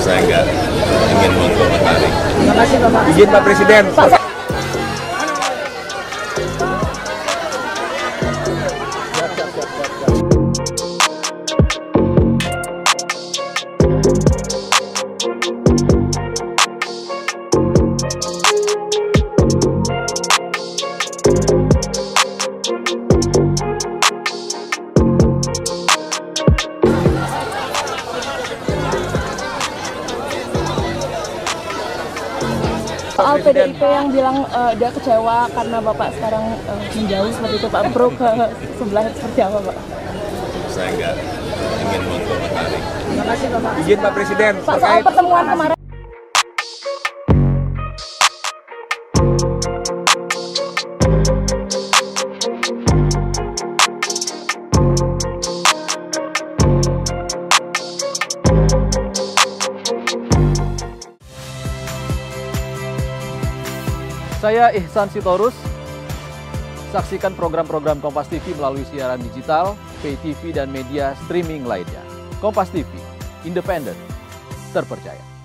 Saya nggak ingin mengomentari. Terima kasih Bapak. Izin Pak Presiden. Soal PDIP yang bilang dia kecewa karena Bapak sekarang menjauh seperti itu, Pak Pro ke sebelah seperti apa, Pak? Saya nggak ingin mengomentari. Terima kasih Bapak. Izin Pak Presiden. Pak, soal pertemuan kemarin. Saya Ihsan Sitorus. Saksikan program-program Kompas TV melalui siaran digital, pay TV, dan media streaming lainnya. Kompas TV, independen, terpercaya.